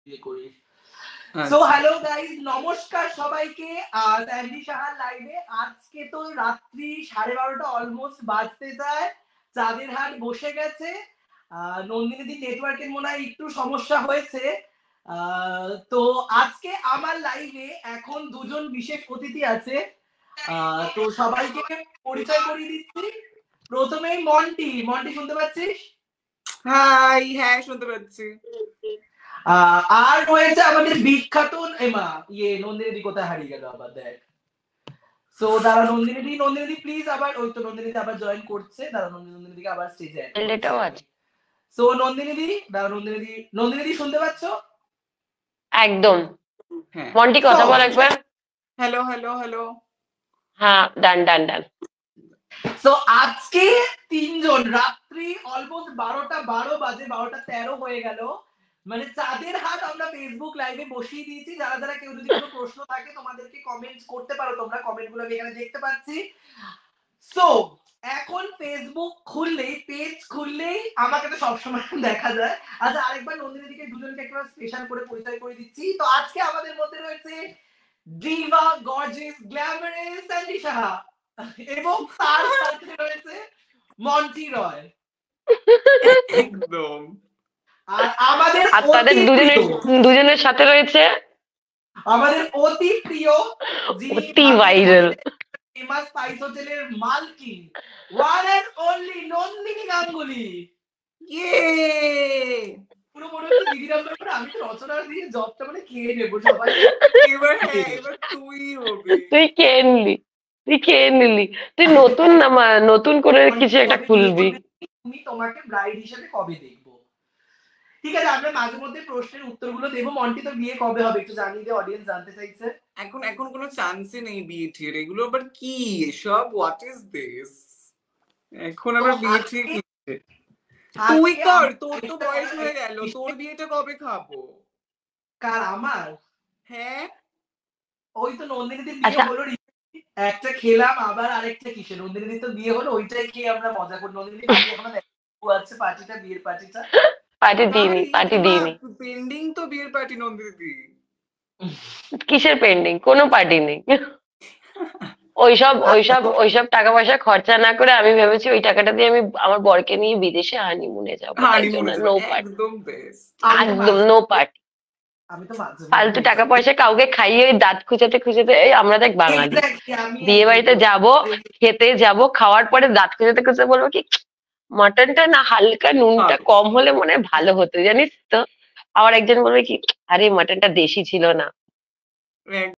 ইয়ে করিস। So hello guys, নমস্কার সবাইকে। স্যান্ডি সাহার লাইভে আজকে তো রাত্রি 12:30 অলমোস্ট বাজতে যায়। চাঁদের হাট বসে গেছে। নন্দিনীদি নেটওয়ার্কের মনে হয় একটু সমস্যা হয়েছে। তো আজকে আমার লাইভে এখন দুজন বিশেষ অতিথি আছে। তো সবাইকে পরিচয় করিয়ে দিচ্ছি। প্রথমেই মন্টি। মন্টি শুনতে পাচ্ছিস? হাই, হ্যাঁ শুনতে পাচ্ছি। আর রয়েছে আমাদের বিখ্যাত এমা নন্দিনীদি কোথায় হারিয়ে গেল আবার দেখ। সো দাঁড়া নন্দিনীদি প্লিজ আবার ওই তো নন্দিনীদি আবার জয়েন করছে। দাঁড়া নন্দিনীদিকে আবার স্টেজে এটাও আছে। সো নন্দিনীদি দাঁড়া নন্দিনীদি শুনতে পাচ্ছ? একদম। হ্যাঁ মন্টি কথা বল একবার। Hello hello hello. হ্যাঁ ডান। সো আজকে তিনজন রাত্রি অলমোস্ট 12:12 বাজে, 12:13 হয়ে গেল। মানে চাঁদের হাট আমরা ফেসবুক লাইভে বসিয়ে দিয়েছি। যারা কেউ যদি কোনো প্রশ্ন থাকে তোমাদেরকে কমেন্টস করতে পারো, তোমরা কমেন্টগুলো আমি এখানে দেখতে পাচ্ছি। সো এখন ফেসবুক খুললেই, পেজ খুললেই আমাকে তো সবসময় দেখা যায়। আচ্ছা আরেকবার নন্দিনীদিকে দুজনকে একটা স্পেশাল করে পরিচয় করে দিচ্ছি। তো আজকে আমাদের মধ্যে রয়েছে diva, gorgeous, glamorous Sandy Saha এবং তার সাথে রয়েছে মন্টি রয়। একদম। আর আমাদের তাদের দুজনের সাথে রয়েছে আমাদের অতি প্রিয়, অতি ভাইরাল ফেমাস স্পাইস হোটেলের মালকিন, one and only Nandini Ganguly. পুরো মনে হচ্ছে দিদির আমরা আমি তো রচনা দিয়ে জবটা মানে খেয়ে নেবো সবাই। এবার তুই হবে। তুই খেয়ে নিলি তুই নতুন করে কিছু একটা খুলবি। তুমি তোমাকে ব্রাইড হিসেবে কবে দেখবো? ঠিক আছে, আমরা মাঝে মধ্যে প্রশ্নের উত্তরগুলো দেবো। মন্টি তো বিয়ে কবে হবে একটু জানিয়ে দে, অডিয়েন্স জানতে চাইছে। এখন কোনো চান্সই নেই বিয়ে ঠিক। এগুলো আবার কি সব, হোয়াট ইজ দিস? এখন আবার বিয়ে ঠিক তুই কর, তোর তো বয়স হয়ে গেল, তোর বিয়েটা কবে খাবো? কার? আমার? হ্যাঁ ওই তো নন্দিনীদের বিয়ে হলো, একটা খেলাম, আবার আরেকটা কিসে নন্দিনীদের তো বিয়ে হলো, ওইটাই খেয়ে আমরা মজা করি। নন্দিনী আছে পার্টিটা, বিয়ের পার্টিটা পার্টি দিইনি পেন্ডিং তো বিয়ের পার্টি। নন্দিনী কিসের পেন্ডিং? কোনো পার্টি নেই। ওইসব টাকা পয়সা খরচা না করে আমি ভেবেছি ওই টাকাটা দিয়ে আমি আমার বরকে নিয়ে বিদেশে হানিমুনে যাবো। একদম নো পার্টি। ফালতু টাকা পয়সা কাউকে খাইয়ে দাঁত খুঁচাতে আমরা দেখ বাঙালি বিয়ে বাড়িতে যাবো, খেতে যাবো, খাওয়ার পরে দাঁত খুঁচাতে বলবো কি মাটনটা না হালকা নুনটা কম হলে মনে হয় ভালো হতো, জানিস তো। আবার একজন বলবে কি আরে মাটনটা দেশি ছিল না।